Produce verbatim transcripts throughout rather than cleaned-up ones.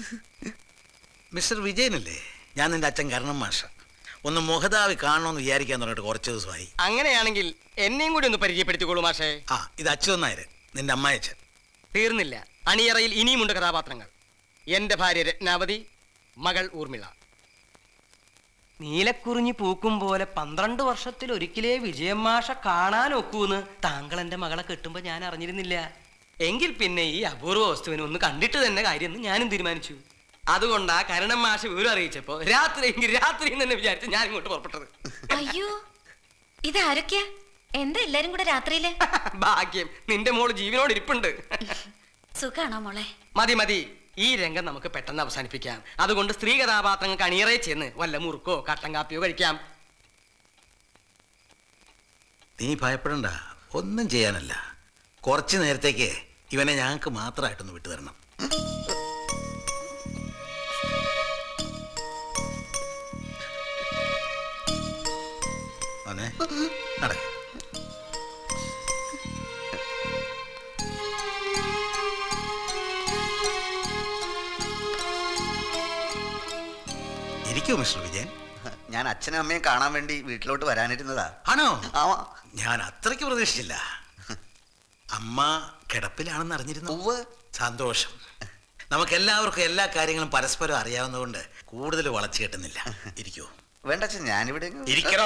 Mister വിജയനല്ലേ? ഞാൻ നിന്റെ അച്ഛൻ കരണം മാഷ. ഒന്ന് മുഖതാവി കാണണമെന്ന് വിചാരിക്കാൻ തുടങ്ങിയിട്ട് കുറച്ച് ദിവസമായി. അങ്ങനെയാണെങ്കിൽ എന്നെയും കൂടി ഒന്ന് പരിചയപ്പെടുത്തിക്കോളൂ മാഷേ. ആ, ഇത് അച്ഛൻ നായര്, നിന്റെ അമ്മായച്ചൻ. തീർന്നില്ല, അണിയറയിൽ ഇനിയുമുണ്ട് കഥാപാത്രങ്ങൾ. എന്റെ ഭാര്യ രത്നാവതി, മകൾ ഊർമിള. നീലക്കുറിഞ്ഞി പൂക്കും പോലെ പന്ത്രണ്ട് വർഷത്തിൽ ഒരിക്കലേ വിജയമാഷ കാണാൻ ഒക്കൂന്ന് താങ്കൾ എന്റെ മകളെ കെട്ടുമ്പോ ഞാൻ അറിഞ്ഞിരുന്നില്ല. എങ്കിൽ പിന്നെ ഈ അപൂർവ വസ്തുവിനെ ഒന്ന് കണ്ടിട്ട് തന്നെ കാര്യം ഞാനും തീരുമാനിച്ചു. അതുകൊണ്ടാ കരണം മാഷ വിവരം അറിയിച്ചപ്പോ രാത്രി എങ്കിൽ രാത്രി തന്നെ വിചാരിച്ച് ഞാൻ ഇങ്ങോട്ട് പുറപ്പെട്ടത്. അയ്യോ, ഇതാരൊക്കെയാ? എന്താ എല്ലാരും കൂടെ രാത്രിയില്? ഭാഗ്യം, നിന്റെ മോള് ജീവനോട് ഇരിപ്പുണ്ട്. സുഖാണോ മോളെ? മതി മതി, ഈ രംഗം നമുക്ക് പെട്ടെന്ന് അവസാനിപ്പിക്കാം. അതുകൊണ്ട് സ്ത്രീ കഥാപാത്രങ്ങൾക്ക് അണിയറയെ ചെന്ന് വല്ല മുറുക്കോ കട്ടൻ കാപ്പിയോ കഴിക്കാം. നീ ഭയപ്പെടണ്ട, ഒന്നും ചെയ്യാനല്ല. കുറച്ചു നേരത്തേക്ക് ഇവനെ ഞങ്ങൾക്ക് മാത്രമായിട്ടൊന്ന് വിട്ടുതരണം. അതെ, നടക്ക. ഇരിക്കൂ മിസ്റ്റർ വിജയൻ. ഞാൻ അച്ഛനും അമ്മയും കാണാൻ വേണ്ടി വീട്ടിലോട്ട് വരാനിരുന്നതാ. ആണോ? ആ, ഞാൻ അത്രയ്ക്ക് പ്രതീക്ഷിച്ചില്ല. അമ്മ കിടപ്പിലാണെന്ന് അറിഞ്ഞിരുന്നു. സന്തോഷം. നമുക്കെല്ലാവർക്കും എല്ലാ കാര്യങ്ങളും പരസ്പരം അറിയാവുന്നതുകൊണ്ട് കൂടുതൽ വളച്ചു കെട്ടുന്നില്ല. ഇരിക്കൂ. വേണ്ട അച്ഛൻ, ഞാനിവിടെ ഇരിക്കണോ?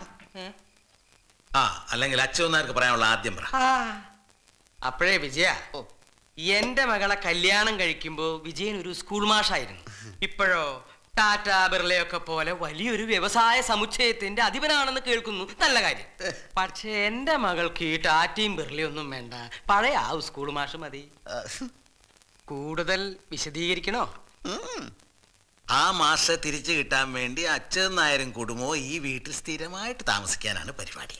ആ, അല്ലെങ്കിൽ അച്ഛനാർക്ക് പറയാനുള്ള ആദ്യം പറ. അപ്പോഴേ വിജയ, എന്റെ മകളെ കല്യാണം കഴിക്കുമ്പോ വിജയൻ ഒരു സ്കൂൾ മാഷായിരുന്നു. ഇപ്പോഴോ ടാറ്റ ബിർളയൊക്കെ പോലെ വലിയൊരു വ്യവസായ സമുച്ചയത്തിന്റെ അധിപനാണെന്ന് കേൾക്കുന്നു. നല്ല കാര്യം. പക്ഷെ എന്റെ മകൾക്ക് ഈ ടാറ്റയും ബിർളയൊന്നും വേണ്ട, പഴയ ആ സ്കൂൾ മാഷ് മതി. കൂടുതൽ വിശദീകരിക്കണോ? ആ മാഷെ തിരിച്ചു കിട്ടാൻ വേണ്ടി അച്ഛൻ നായരും കുടുംബവും ഈ വീട്ടിൽ സ്ഥിരമായിട്ട് താമസിക്കാനാണ് പരിപാടി.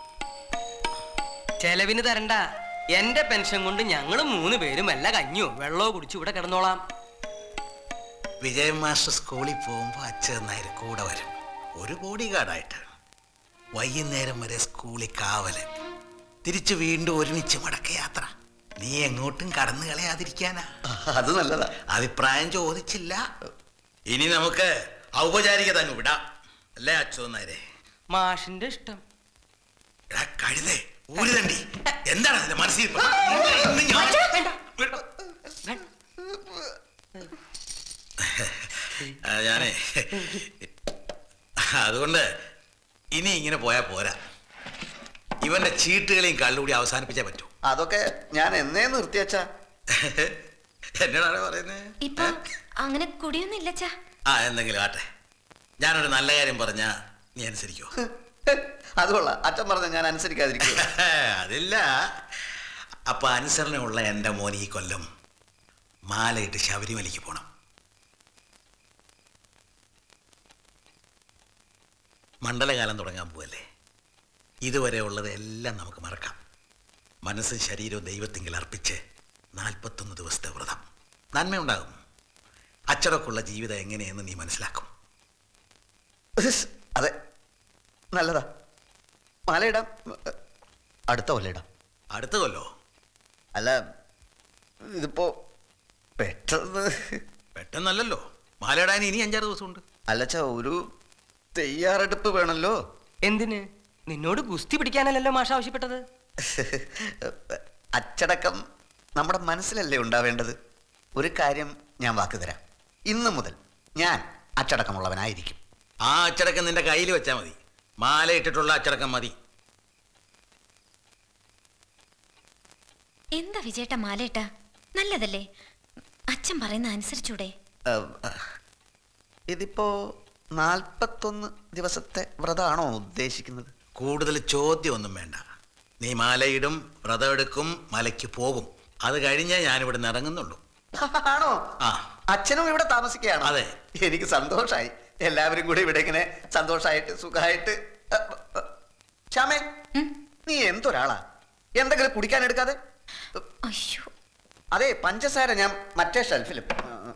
ചെലവിന് തരണ്ട, എന്റെ പെൻഷൻ കൊണ്ട് ഞങ്ങൾ മൂന്ന് പേരും വല്ല കഞ്ഞോ വെള്ളമോ കുടിച്ചു ഇവിടെ കിടന്നോളാം. വിജയൻ മാസ്റ്റർ സ്കൂളിൽ പോകുമ്പോൾ അച്ഛൻ നായർ കൂടെ വരും, ഒരു ബോഡി ഗാർഡായിട്ട്. വൈകുന്നേരം വരെ സ്കൂളിൽ കാവല്, തിരിച്ചു വീണ്ടും ഒരുമിച്ച് മടക്കയാത്ര. നീ എങ്ങോട്ടും കടന്നു കളയാതിരിക്കാനാ. അത് നല്ലതാ. അഭിപ്രായം ചോദിച്ചില്ല. ഇനി നമുക്ക് ഔപചാരികത അങ്ങ് വിടാം, അല്ലേ അച്ഛൻ നായരെ? മാഷിന്റെ ഇഷ്ടം. കഴുതേ, ഊരി തണ്ടി, എന്താണ് അതിന്റെ മനസ്സിൽ? ഞാനേ അതുകൊണ്ട് ഇനി ഇങ്ങനെ പോയാ പോരാ. ഇവന്റെ ചീട്ടുകളെയും കള്ളുകൂടി അവസാനിപ്പിച്ചേ പറ്റൂ. അതൊക്കെ ഞാൻ എന്നേ നിർത്തിയച്ചാ. എന്നോടാണ് പറയുന്നത്. ഇപ്പൊ അങ്ങനെ കുടിയൊന്നും ഇല്ലച്ചാ. ആ, എന്തെങ്കിലും ആട്ടെ. ഞാനൊരു നല്ല കാര്യം പറഞ്ഞാ നീ അനുസരിക്കോ? അത് കൊള്ളാം, അച്ഛൻ പറഞ്ഞ ഞാൻ അനുസരിക്കാതിരിക്കും. അതില്ല. അപ്പൊ അനുസരണയുള്ള എൻ്റെ മോൻ ഈ കൊല്ലം മാലയിട്ട് ശബരിമലയ്ക്ക് പോണം. മണ്ഡലകാലം തുടങ്ങാൻ പോവല്ലേ. ഇതുവരെ ഉള്ളത് എല്ലാം നമുക്ക് മറക്കാം. മനസ്സും ശരീരവും ദൈവത്തിങ്കിൽ അർപ്പിച്ച് നാൽപ്പത്തൊന്ന് ദിവസത്തെ വ്രതം. നന്മയുണ്ടാകും. അച്ചടക്കമുള്ള ജീവിതം എങ്ങനെയെന്ന് നീ മനസ്സിലാക്കും. അതെ, നല്ലതാ. മാലയിടാം. അടുത്ത കൊല്ലം ഇടാം. അടുത്ത കൊല്ലോ? അല്ല, ഇതിപ്പോ പെട്ടെന്ന്. പെട്ടെന്നല്ലല്ലോ, മാലയിടാൻ ഇനി അഞ്ചാറ് ദിവസമുണ്ട്. അല്ലച്ചാ, ഒരു തയ്യാറെടുപ്പ് വേണമല്ലോ. എന്തിന്? നിന്നോട് ഗുസ്തി പിടിക്കാനല്ലല്ലോ മാഷ ആവശ്യപ്പെട്ടത്. അച്ചടക്കം നമ്മുടെ മനസ്സിലല്ലേ ഉണ്ടാവേണ്ടത്. ഒരു കാര്യം ഞാൻ വാക്ക് തരാം, ഇന്നു മുതൽ ഞാൻ അച്ചടക്കമുള്ളവനായിരിക്കും. ആ അച്ചടക്കം നിന്റെ കയ്യിൽ വെച്ചാൽ മതി. മാലയിട്ടിട്ടുള്ള അച്ചടക്കം മതി. എന്താ വിജയേട്ട മാലയിട്ട? നല്ലതല്ലേ? അച്ഛൻ പറയുന്ന അനുസരിച്ചൂടെ? ഇതിപ്പോ നാൽപ്പത്തൊന്ന് ദിവസത്തെ വ്രതമാണോ ഉദ്ദേശിക്കുന്നത്? കൂടുതൽ ചോദ്യമൊന്നും വേണ്ട. നീ മാലയിടും, വ്രതം എടുക്കും, മലയ്ക്ക് പോകും. അത് കഴിഞ്ഞേ ഞാനിവിടെ നിന്ന് ഇറങ്ങുന്നുള്ളൂ. ആണോ? ആ, അച്ഛനും ഇവിടെ താമസിക്കുകയാണോ? അതെ. എനിക്ക് സന്തോഷായി. എല്ലാവരും കൂടി ഇവിടെ ഇങ്ങനെ സന്തോഷായിട്ട് സുഖമായിട്ട്. ശ്യാമേ, നീ എന്തൊരാളാ, എന്തെങ്കിലും കുടിക്കാൻ എടുക്കാതെ? അയ്യോ, അതെ, പഞ്ചസാര ഞാൻ മറ്റേ ഷെൽഫിലും.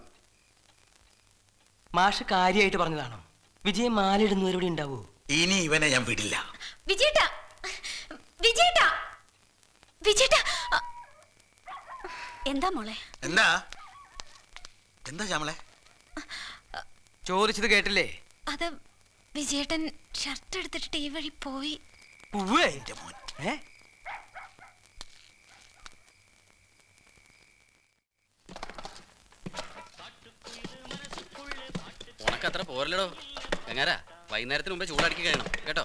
മാഷ് കാര്യമായിട്ട് പറഞ്ഞതാണോ? വിജയൻ മാലയിടുന്നവരിവിടെ ഉണ്ടാവോ? ഇനി ഇവനെ ഞാൻ വിടില്ല. വിജയേട്ട, വിജയേട്ട, വിജയേട്ട. എന്താ മോളെ? എന്താ? എന്താ ശ്യാമളെ? ചോദിച്ചത് കേട്ടില്ലേ? അത് വിജയേട്ടൻ ഷർട്ട് എടുത്തിട്ട് ഈ വഴി പോയി. എന്റെ മോൻ. ഏ ഉണക്കത്ര പോരല്ലോ എങ്ങാരാ, വൈകുന്നേരത്തിന് മുമ്പേ ചൂടാക്കി കഴിയണം കേട്ടോ.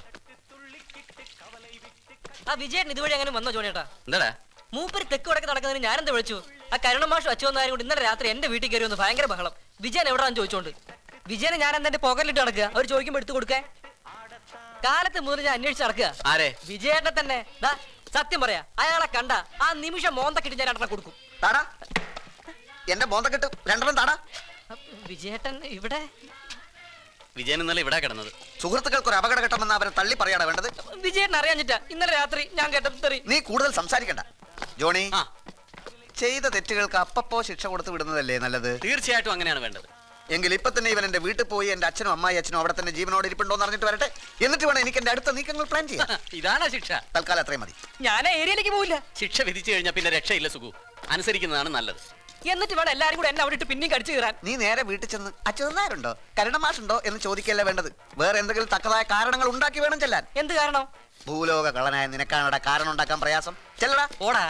ആ വിജയൻ ഇതുവഴി അങ്ങനെ വന്നോ ജോണിയേട്ടാ? എന്താടാ മൂപ്പര് തെക്ക് വടക്ക് നടക്കുന്നതിന് ഞാനെന്താ വിളിച്ചു? ആ കരുണമാഷും അച്ഛനാരും കൂടി ഇന്നലെ രാത്രി എന്റെ വീട്ടിൽ കയറി വന്ന് ഭയങ്കര ബഹളം. വിജയൻ എവിടാന്ന് ചോദിച്ചോണ്ട് വിജയനെ ഞാൻ എന്താ എന്റെ പോക്കറ്റിലിട്ട് നടക്കുക. അവർ ചോദിക്കുമ്പോ എടുത്തു കൊടുക്കാൻ കാലത്ത് മുതൽ ഞാൻ അന്വേഷിച്ച് നടക്കുക. ആരെ? വിജയേട്ടനെ തന്നെ. സത്യം പറയാ, അയാളെ കണ്ട ആ നിമിഷം മോന്തക്കിട്ട് ഞാൻ രണ്ടെണ്ണം കൊടുക്കും. താടാ എന്റെ മോന്തക്കെട്ട് രണ്ടെണ്ണം താടാ. വിജയേട്ടൻ ഇവിടെ? വിജയൻ ഇന്നലെ ഇവിടെ കിടന്നത്. സുഹൃത്തുക്കൾക്ക് ഒരു അപകടഘട്ടമെന്ന് അവരെ തള്ളി പറയാടാ വേണ്ടത്. വിജയേട്ടൻ അറിയാഞ്ഞിട്ടാ ഇന്നലെ രാത്രി ഞാൻ കേട്ടത്. നീ കൂടുതൽ സംസാരിക്കണ്ട ജോണി. ചെയ്ത തെറ്റുകൾക്ക് അപ്പപ്പോ ശിക്ഷ കൊടുത്തു വിടുന്നതല്ലേ നല്ലത്? തീർച്ചയായിട്ടും അങ്ങനെയാണ് വേണ്ടത്. എങ്കിൽ ഇപ്പൊ തന്നെ ഇവൻ എന്റെ വീട്ടിൽ പോയി എന്റെ അച്ഛനും അമ്മായി അച്ഛനും അവിടെ തന്നെ ജീവനോട് ഇരിപ്പുണ്ടോ എന്ന് അറിഞ്ഞിട്ട് വരട്ടെ. എന്നിട്ട് വേണം എനിക്ക് എന്റെ അടുത്ത നീക്കങ്ങൾ പ്ലാൻ ചെയ്യാം. ഇതാണ് ശിക്ഷ. തൽക്കാലം അത്രയും മതി. ഞാൻ ഏരിയയിലേക്ക് പോവില്ല. ശിക്ഷ വിധിച്ചു കഴിഞ്ഞാൽ പിന്നെ രക്ഷയില്ല സുഖു. അനുസരിക്കുന്നതാണ് നല്ലത്. എന്നിട്ട് വേണം എല്ലാരും കൂടെ എന്നെ അവിടെ ഇട്ട് പിന്നെയും കടിച്ചു കയറാൻ. നീ നേരെ വീട്ടിൽ ചെന്ന് അച്ഛനാരുണ്ടോ കരുണമാഷുണ്ടോ എന്ന് ചോദിക്കല്ല വേണ്ടത്. വേറെ എന്തെങ്കിലും തക്കതായ കാരണങ്ങൾ ഉണ്ടാക്കി വേണം ചെല്ലാൻ. എന്ത് കാരണം? ഭൂലോക കളനായ നിനക്കാണടാ കാരണം ഉണ്ടാക്കാൻ പ്രയാസം. ചെല്ലടാ. ഓടാ.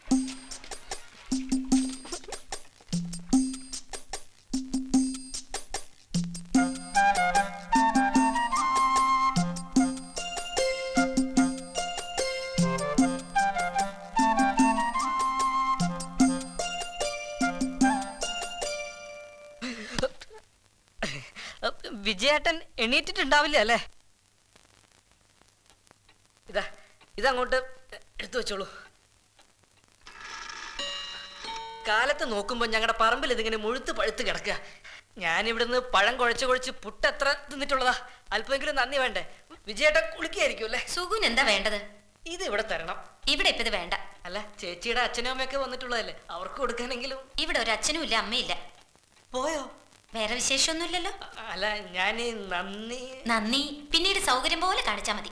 വിജയേട്ടൻ എണീറ്റിട്ടുണ്ടാവില്ല അല്ലേ? ഇതാ ഇതങ്ങോട്ട് എടുത്തു വെച്ചോളൂ. കാലത്ത് നോക്കുമ്പോ ഞങ്ങളുടെ പറമ്പിൽ ഇതിങ്ങനെ മുഴുത്ത് പഴുത്ത് കിടക്കുക. ഞാൻ ഇവിടുന്ന് പഴം കുഴച്ച് കുഴച്ച് പുട്ടെത്ര തിന്നിട്ടുള്ളതാ. അല്പമെങ്കിലും നന്ദി വേണ്ടേ? വിജയേട്ടൻ കുളിക്കായിരിക്കും അല്ലേ? സുഗുൻ എന്താ വേണ്ടത്? ഇത് ഇവിടെ തരണം. ഇവിടെ ഇപ്പൊ ഇത് വേണ്ട. അല്ല, ചേച്ചിയുടെ അച്ഛനും അമ്മയൊക്കെ വന്നിട്ടുള്ളതല്ലേ, അവർക്ക് കൊടുക്കാനെങ്കിലും. ഇവിടെ ഒരു അച്ഛനും ഇല്ല അമ്മയില്ല. പോയോ? വേറെ വിശേഷമൊന്നുമില്ലല്ലോ. അല്ല, ഞാൻ നന്ദി നന്ദി പിന്നീട് സൗകര്യം പോലെ കാണിച്ചാ മതി.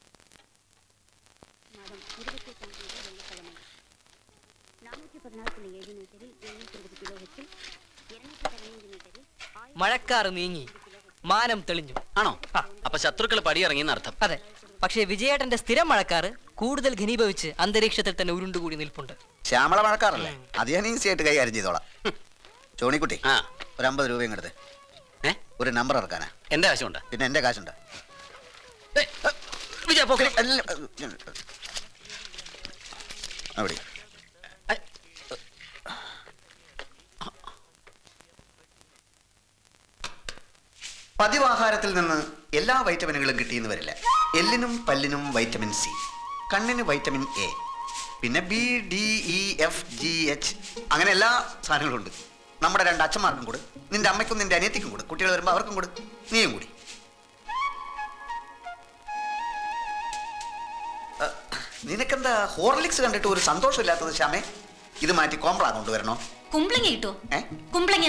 മഴക്കാറ് നീങ്ങി, മാനം തെളിഞ്ഞു. ആണോ? അപ്പൊ ശത്രുക്കൾ പടിയിറങ്ങിയെന്ന് അർത്ഥം. അതെ, പക്ഷേ വിജയേട്ടന്റെ സ്ഥിരം മഴക്കാറ് കൂടുതൽ ഘനീഭവിച്ച് അന്തരീക്ഷത്തിൽ തന്നെ ഉരുണ്ടുകൂടി നിൽപ്പുണ്ട്. ശ്യാമള മഴക്കാറല്ലേ, അത് ഞാൻ ഈസി ആയിട്ട് കൈകാര്യം ചെയ്തോളാം. ചോണിക്കുട്ടി, ആ ഒരു അമ്പത് രൂപയും എടുത്ത്. ഏ ഒരു നമ്പർ ഇറക്കാനാ. എന്റെ ആവശ്യമുണ്ട്. പിന്നെ എന്റെ കാശുണ്ട്. വിജയ പോക്കേ അവിടെ പതിവാഹാരത്തിൽ നിന്ന് എല്ലാ വൈറ്റമിനുകളും കിട്ടിയെന്ന് വരില്ല. എല്ലിനും പല്ലിനും വൈറ്റമിൻ സി, കണ്ണിന് വൈറ്റമിൻ എ, പിന്നെ B D E F G H, അങ്ങനെ എല്ലാ സാധനങ്ങളും ഉണ്ട്. നമ്മുടെ രണ്ട് അച്ഛന്മാർക്കും കൂടെ, നിന്റെ അമ്മയ്ക്കും നിന്റെ അനിയത്തിക്കും കൂടെ, കുട്ടികൾ വരുമ്പോൾ അവർക്കും കൂടെ, നീയും കൂടി. നിനക്കെന്താ ഹോർലിക്സ് കണ്ടിട്ട് ഒരു സന്തോഷമില്ലാത്തത് ശ്യാമേ? ഇത് മാറ്റി കോംപ്ലാ കൊണ്ടുവരണോ? കുമ്പളങ്ങ കിട്ടുമോ? ഏ കുമ്പളങ്ങ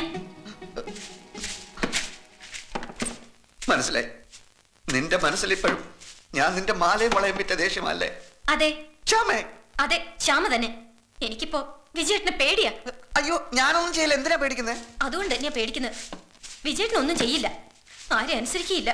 മനസ്സിലായി. നിന്റെ മനസ്സിലിപ്പോഴും ഞാൻ നിന്റെ മാലയും വളയും വിറ്റ ദേഷ്യമല്ലേ? അതെ ശ്യാമേ. അതെ, ശ്യാമ തന്നെ. എനിക്കിപ്പോ വിജയേട്ടനെ പേടിയാ. അയ്യോ, ഞാനൊന്നും ചെയ്യില്ല. എന്തിനാ പേടിക്കുന്നത്? അതുകൊണ്ട് ഞാൻ പേടിക്കുന്നത്. വിജയേട്ടനൊന്നും ചെയ്യില്ല, ആരും അനുസരിക്കില്ല.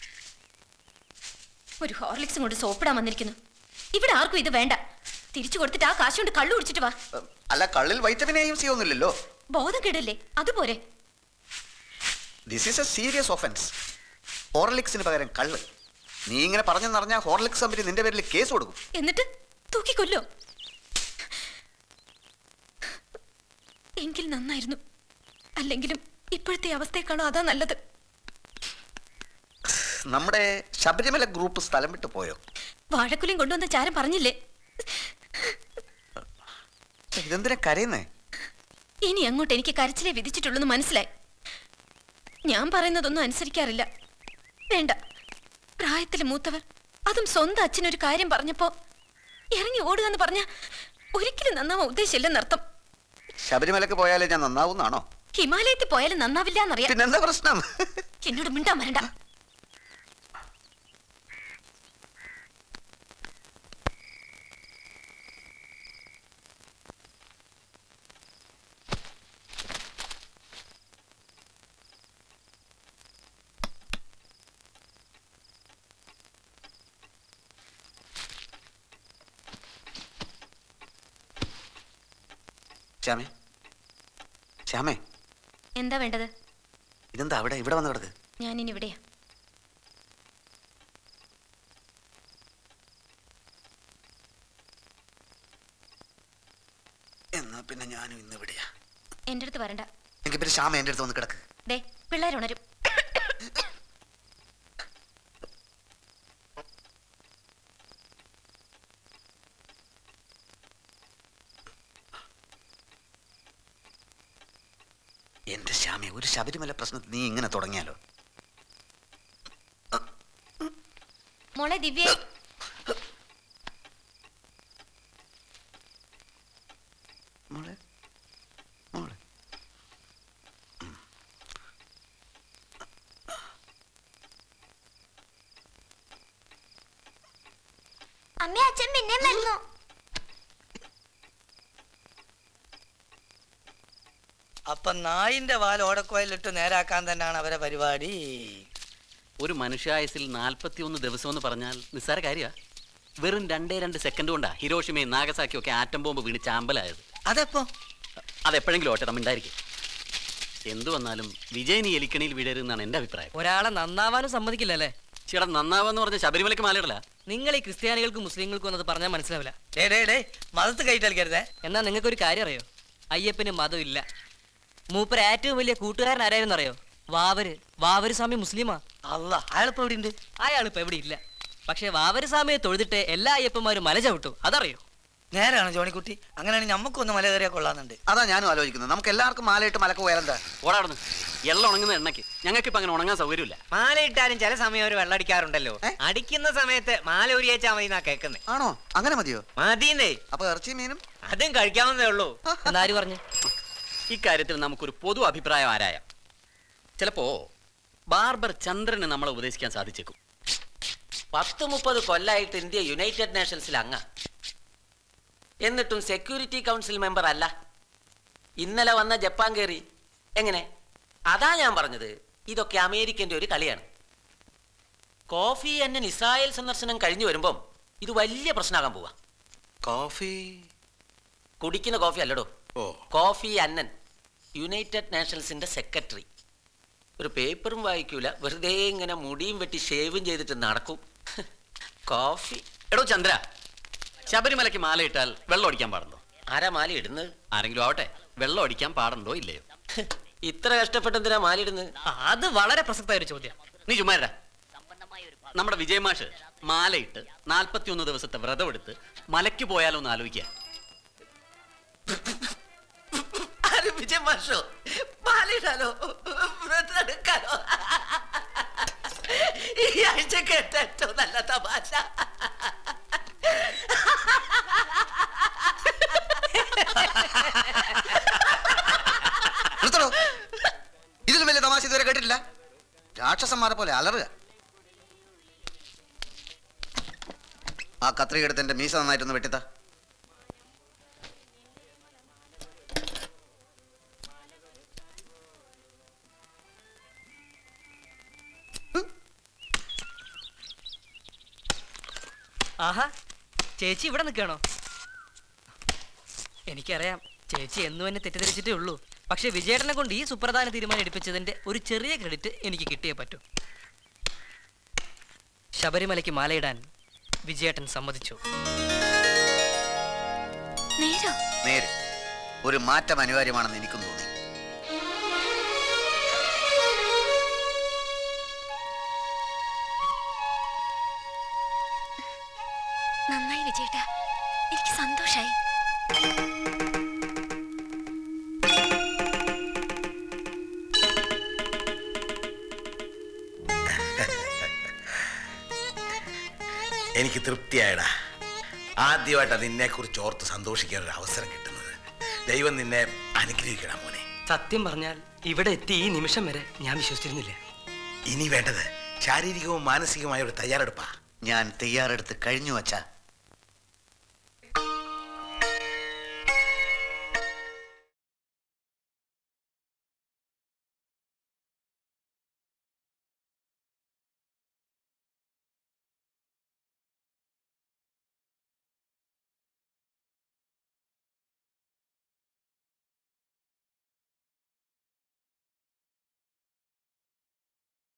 ഒരു ഹോർലിക്സും കൊണ്ട് സോപ്പിടാൻ വന്നിരിക്കുന്നു. ഇവിടെ ആർക്കും ഇത് വേണ്ട. തിരിച്ചു കൊടുത്തിട്ട് ആ കാശ് കൊണ്ട് കള്ളു കുടിച്ചിട്ട് വാ. അല്ല, കള്ളിൽ വൈറ്റമിൻ എയും സി ഒന്നുമില്ലല്ലോ. ബോധം കേടല്ലേ, അതുപോലെ. This is a serious offence. ഹോർലിക്സിന് പകരം കള്ള്. നീ ഇങ്ങനെ പറഞ്ഞെന്നറിഞ്ഞാൽ ഹോർലിക്സ് കമ്പനി നിന്റെ പേരിൽ കേസ് കൊടുക്കും. എന്നിട്ട് തൂക്കിക്കൊല്ലോ. എങ്കിൽ നന്നായിരുന്നു. അല്ലെങ്കിലും ഇപ്പോഴത്തെ അവസ്ഥയെക്കാണോ അതാ നല്ലത്. നമ്മുടെ ശബരിമല ഗ്രൂപ്പ് സ്ഥലം വിട്ടു പോയോ? വാഴക്കുലയും കൊണ്ടുവന്ന ചാരം പറഞ്ഞില്ലേ? ഇതെന്തിനാ കരയുന്നേ? ഇനി അങ്ങോട്ട് എനിക്ക് കരച്ചിലേ വിധിച്ചിട്ടുള്ളൂ മനസ്സിലായി. ഞാൻ പറയുന്നതൊന്നും അനുസരിക്കാറില്ല. വേണ്ട, പ്രായത്തിൽ മൂത്തവർ, അതും സ്വന്തം അച്ഛനൊരു കാര്യം പറഞ്ഞപ്പോ ഇറങ്ങി ഓടുക എന്ന് പറഞ്ഞ ഒരിക്കലും നന്നാവാൻ ഉദ്ദേശമില്ലെന്നർത്ഥം. ശബരിമലക്ക് പോയാലേ ഞാൻ നന്നാവുന്നാണോ? ഹിമാലയത്തിൽ പോയാലും നന്നാവില്ല എന്നറിയാം. പിന്നെന്താ പ്രശ്നം? എന്നോട് മിണ്ടാൻ വരണ്ട. ശ്യാമേ ശ്യാമേ എന്താ വേണ്ടത്? ഇതെന്താ അവിടെ ഇവിടെ വന്ന് കിടക്ക്? ഞാനിനി ഇവിടെയാ. എന്നാ പിന്നെ ഞാനും ഇന്ന് ഇവിടെയാ. എന്റെ അടുത്ത് വരണ്ട. എങ്കിൽ പിന്നെ ശ്യാമ എന്റെ അടുത്ത് വന്ന് കിടക്ക്. ദേ പിള്ളേരുണരും. എന്റെ ശ്യാമേ, ഒരു ശബരിമല പ്രശ്നത്തിൽ നീ ഇങ്ങനെ തുടങ്ങിയാലോ? മോളെ ദിവ്യ, മോളെ മോളെ അമ്മ അച്ഛൻ പിന്നെ വരുന്നു. അപ്പൊ നായിന്റെ വാൽ ഓടക്കോയിലിട്ട് നേരാക്കാൻ തന്നെയാണ് അവരെ പരിപാടി. ഒരു മനുഷ്യായുസിൽ നാൽപ്പത്തി ഒന്ന് ദിവസം എന്ന് പറഞ്ഞാൽ നിസ്സാര കാര്യ. വെറും രണ്ടേ രണ്ട് സെക്കൻഡ് കൊണ്ടാ ഹിരോഷിമയും നാഗസാക്കിയും ഒക്കെ ആറ്റം ബോംബ് വീണ് ചാമ്പലായത്. അതെപ്പോ? അതെപ്പോഴെങ്കിലും ഓട്ടെ, തമ്മിണ്ടായിരിക്കും. എന്തു വന്നാലും വിജയനി എലിക്കണിയിൽ വീഴരുതെന്നാണ് എന്റെ അഭിപ്രായം. ഒരാളെ നന്നാവാനും സമ്മതിക്കില്ലല്ലേ? ചേട്ടാ, നന്നാവാന്ന് പറഞ്ഞ ശബരിമലയ്ക്ക് മാലയിടല. നിങ്ങൾ ഈ ക്രിസ്ത്യാനികൾക്കും മുസ്ലിങ്ങൾക്കും എന്നത് പറഞ്ഞാൽ മനസ്സിലാവില്ല. ഡേ ഡേ ഡേ മതത്ത് കയറ്റൽക്കരുതേ. എന്നാ നിങ്ങൾക്കൊരു കാര്യം അറിയോ? അയ്യപ്പന് മതം ഇല്ല. മൂപ്പര് ഏറ്റവും വലിയ കൂട്ടുകാരൻ ആരായിരുന്നു അറിയോ? വാവര്. വാവര് സ്വാമി മുസ്ലിമാ. അല്ല, അയാളിപ്പോ എവിടെ ഉണ്ട്? അയാളിപ്പോ എവിടെ ഇല്ല. പക്ഷെ വാവര് സ്വാമിയെ തൊഴുതിട്ട് എല്ലാ അയ്യപ്പന്മാരും മല ചവിട്ടു. അതറിയോ? നേരാണ് ജോണിക്കുട്ടി. അങ്ങനെയാണെങ്കിൽ നമുക്കൊന്ന് മല കയറിയാൽ കൊള്ളാന്നുണ്ട്. അതാ ഞാനും ആലോചിക്കുന്നത്. നമുക്ക് എല്ലാവർക്കും മാലയിട്ട് മലക്ക് പോയാലെന്താ? ഓടാടുന്നു എല്ലാം ഉണങ്ങുന്ന എണ്ണയ്ക്ക്. ഞങ്ങൾക്ക് ഇപ്പൊ അങ്ങനെ ഉണങ്ങാൻ സൗകര്യമില്ല. മാല ഇട്ടാലും ചില സമയം ഒരു വെള്ളം അടിക്കാറുണ്ടല്ലോ. അടിക്കുന്ന സമയത്ത് മാല ഉരിയേച്ചാ മതി എന്നാ കേൾക്കുന്നേ. ആണോ? അങ്ങനെ മതിയോ? മതിന്നേ. അപ്പൊ ഇറച്ചി മീനും അതും കഴിക്കാവുന്നതേ ഉള്ളൂ. എന്നാര് പറഞ്ഞു? ഇക്കാര്യത്തിൽ നമുക്കൊരു പൊതു അഭിപ്രായം ആരായാം. ചിലപ്പോ ബാർബർ ചന്ദ്രന് നമ്മളെ ഉപദേശിക്കാൻ സാധിച്ചേക്കും. പത്ത് മുപ്പത് കൊല്ലായിട്ട് ഇന്ത്യ യുണൈറ്റഡ് നേഷൻസിൽ അംഗ, എന്നിട്ടും സെക്യൂരിറ്റി കൗൺസിൽ മെമ്പർ അല്ല. ഇന്നലെ വന്ന ജപ്പാൻ കയറി. എങ്ങനെ? അതാ ഞാൻ പറഞ്ഞത്, ഇതൊക്കെ അമേരിക്കന്റെ ഒരു കളിയാണ്. കോഫി അന്നൻ ഇസ്രായേൽ സന്ദർശനം കഴിഞ്ഞു വരുമ്പം ഇത് വലിയ പ്രശ്നമാകാൻ പോവാ. കോഫി കുടിക്കുന്ന കോഫി അല്ലടോ. ഓ, കോഫി അന്നൻ യുണൈറ്റഡ് നേഷൻസിന്റെ സെക്രട്ടറി. ഒരു പേപ്പറും വായിക്കൂല, വെറുതെ ഇങ്ങനെ മുടിയും വെട്ടി ഷേവും ചെയ്തിട്ട് നടക്കും. കോഫി. എടോ ചന്ദ്ര, ശബരിമലയ്ക്ക് മാല ഇട്ടാൽ വെള്ളം അടിക്കാൻ പാടുണ്ടോ? ആരാ മാല ഇടുന്നത്? ആരെങ്കിലും ആവട്ടെ, വെള്ളം അടിക്കാൻ പാടുണ്ടോ ഇല്ലയോ? ഇത്ര കഷ്ടപ്പെട്ടെന്തിനാ മാല ഇടുന്നത്? അത് വളരെ പ്രസക്തമായ ഒരു ചോദ്യം. നീ ചുമ്മാ. നമ്മുടെ വിജയമാഷ് മാലയിട്ട് നാൽപ്പത്തി ഒന്ന് ദിവസത്തെ വ്രതം എടുത്ത് മലയ്ക്ക് പോയാലോ എന്ന് ആലോചിക്കുക. വിജയ മാഷോ മാലയിടാലോ വ്രതം എടുക്കാലോ? ഈ ആഴ്ച കേട്ട ഏറ്റവും നല്ല തമാശ. ഇതിലും വലിയ തമാശ ഇതുവരെ കേട്ടിട്ടില്ല. രാക്ഷസന്മാരെ പോലെ അലറുക. ആ കത്രിക എടുത്ത് എന്റെ മീശ നന്നായിട്ടൊന്ന് വെട്ടിത്താ. ആഹാ, ചേച്ചി ഇവിടെ നിൽക്കണോ? എനിക്കറിയാം ചേച്ചി എന്നും എന്നെ തെറ്റിദ്ധരിച്ചിട്ടേ ഉള്ളൂ. പക്ഷെ വിജയേട്ടനെ കൊണ്ട് ഈ സുപ്രധാന തീരുമാനം എടുപ്പിച്ചതിന്റെ ഒരു ചെറിയ ക്രെഡിറ്റ് എനിക്ക് കിട്ടിയേ പറ്റൂ. ശബരിമലയ്ക്ക് മാലയിടാൻ വിജയേട്ടൻ സമ്മതിച്ചു. നേരെ ഒരു മാറ്റം അനിവാര്യമാണെന്ന് എനിക്കും തോന്നി. നന്നായി വിജയേട്ടാ, എനിക്ക് സന്തോഷായി. എനിക്ക് തൃപ്തിയായടാ. ആദ്യമായിട്ടാ നിന്നെ കുറിച്ച് ഓർത്ത് സന്തോഷിക്കാൻ ഒരു അവസരം കിട്ടുന്നത്. ദൈവം നിന്നെ അനുഗ്രഹിക്കണം മോനെ. സത്യം പറഞ്ഞാൽ ഇവിടെ എത്തി ഈ നിമിഷം വരെ ഞാൻ വിശ്വസിച്ചിരുന്നില്ല. ഇനി വേണ്ടത് ശാരീരികവും മാനസികവുമായ ഒരു തയ്യാറെടുപ്പാ. ഞാൻ തയ്യാറെടുത്ത് കഴിഞ്ഞു വച്ചാ.